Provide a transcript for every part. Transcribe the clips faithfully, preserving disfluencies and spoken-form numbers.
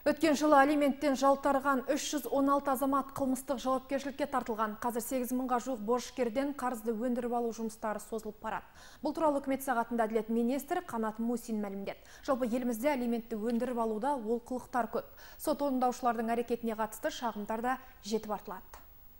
Өткен жылы алименттен жалтарған үш жүз он алты азамат қылмыстық жауапкершілікке тартылған. Қазір сегіз мыңға жуық борышкерден қарызды өндіріп алу жұмыстары созылып барады. Бұл туралы үкімет сағатында әділет министрі Қанат Мусин мәлімдеді. Жалпы елімізде алиментті өндіріп алуда олқылықтар көп. Сот орындаушылардың әрекетіне қатысты шағымдар да жетіп артылады.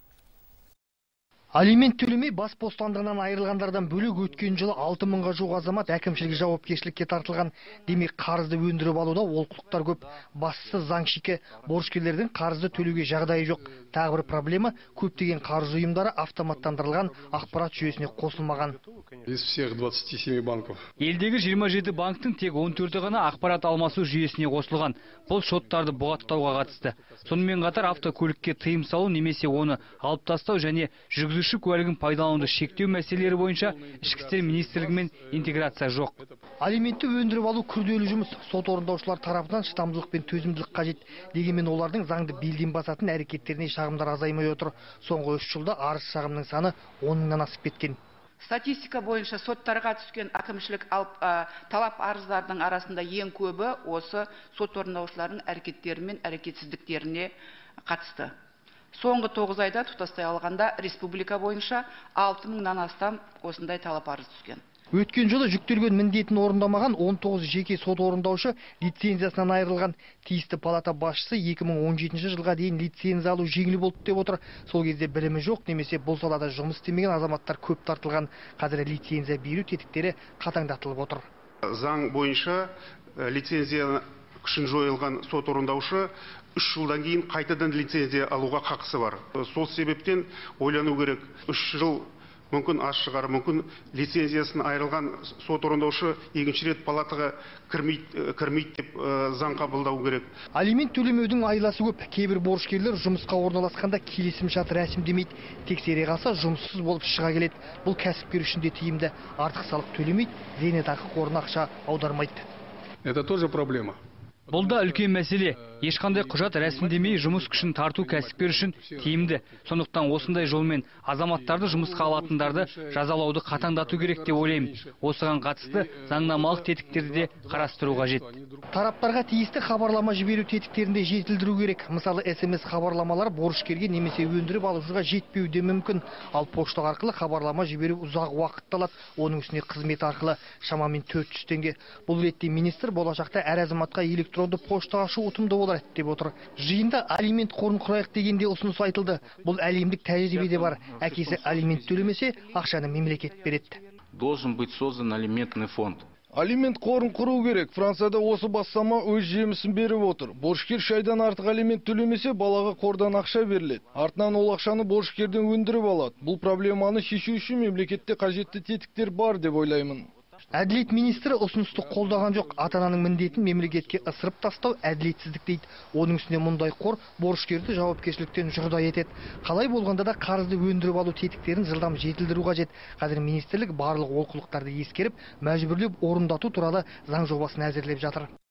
Алимент төлемей бас бостандығынан айырылғандардан бөлек өткен жылы алты мыңға жуық азамат әкімшілік жауапкершілікке тартылған. Демек қарызды өндіріп алуда олқылықтар көп. Бастысы заң шеке, борышкерлердің қарызды төлеуге жағдайы жоқ. Тағы бір проблема, көптеген қаржы ұйымдары автоматтандырылған ақпарат жүйесіне қосылмаған. Из всех двадцати семи банков. Елдегі жиырма жеті банктың тек он төрті ғана ақпарат алмасу жүйесіне қосылған. Бұл шоттарды бұғаттауға қатысты. Сонымен қатар автокөлікке тыйым салу немесе оны алып тастау және жүргізуші куәлігін пайдалануды шектеу мәселелері бойынша ішкі істер министрлігімен интеграция жоқ. Алиментті өндіріп алу күрделі жұмыс. Сот орындаушылар тарапынан шыдамдылық пен төзімділік қажет. Дегенмен олардың заңды белден басатын әрекеттеріне шағымдар азаймай отыр. Соңғы үш жылда арыз шағымның саны он мыңнан асып кеткен. Статистика бойынша соттарға түскен әкімшілік алып, ә, талап арыздардың арасында ең көбі осы сот орындаушылардың әрекеттері мен әрекетсіздіктеріне қатысты. Соңғы тоғыз айда тұтастай алғанда республика бойынша алты мыңнан астам осындай талап арыз түскен. Өткен жылы жүктелген міндетін орындамаған он тоғыз жеке сот орындаушы лицензиясынан айырылған. Тиісті палата басшысы екі мың он жетінші жылға дейін лицензия алу жеңіл болды деп отыр. Сол кезде білімі жоқ немесе бұл салада жұмыс істемеген азаматтар көп тартылған. Қазір лицензия беру тетіктері қатаңдатылып отыр. Заң бойынша лицензия күшін жойылған сот орындаушы үш жылдан кейін қайтадан лицензия алуға қақысы бар. Сол себептен ойлану керек. үш жыл мүмкін аз шығар, мүмкін лицензиясын айырылған сот орындаушы екінші рет палатаға кірмейді деп заң қабылдау керек. Алимент төлемеудің айласы көп. Кейбір борышкерлер жұмысқа орналасқанда келісім шарт рәсімдемейді. Тексере қалса жұмыссыз болып шыға келеді. Бұл кәсіпкер үшін де тиімді. Артық салық төлемейді, зейнетақы қорына ақша аудармайды. Это тоже проблема. Бұл да үлкен мәселе. Ешқандай құжат рәсімдемей жұмыс күшін тарту кәсіпкер үшін тиімді. Сондықтан осындай жолмен азаматтарды жұмысқа алатындарды жазалауды қатаңдату керек деп ойлаймын. Осыған қатысты заңнамалық тетіктерді де қарастыру қажет. Тараптарға тиісті хабарлама жіберу тетіктерінде жетілдіру керек. Мысалы, эс эм эс хабарламалар борышкерге немесе өндіріп алушыға жетпеуі де мүмкін. Ал почта арқылы хабарлама жіберу ұзақ уақыт алады. Оның үстіне қызмет арқылы шамамен төрт жүз теңге. Бұл ретте министр болашақта әр азаматқа электронды почта ашу ұтымды болар деп отыр. Жиында алимент қорын құрайық дегенде ұсыныс айтылды. Бұл әлемдік тәжірибеде бар. Әкесі алимент төлемесе, ақшаны мемлекет береді. Должен быть создан алиментный фонд. Алимент қорын құру керек. Францияда осы бастама өз жемісін беріп отыр. Борышкер шайдан артық алимент төлемесе, балаға қордан ақша беріледі. Артынан ол ақшаны борышкерден өндіріп алады. Бұл проблеманы шешу үшін мемлекетте қажетті тетіктер бар деп ойлаймын. Әділет министрі ұсынысты қолдаған жоқ. Ата-ананың міндетін мемлекетке ысырып тастау әділетсіздік дейді. Оның үстіне мұндай қор борышкерді жауапкершіліктен жұрда етеді. Қалай болғанда да қарызды өндіріп алу тетіктерін жылдам жетілдіру қажет. Қазір министрлік барлық олқылықтарды ескеріп, мәжбүрлеп орындату туралы заң жобасын әзірлеп жатыр.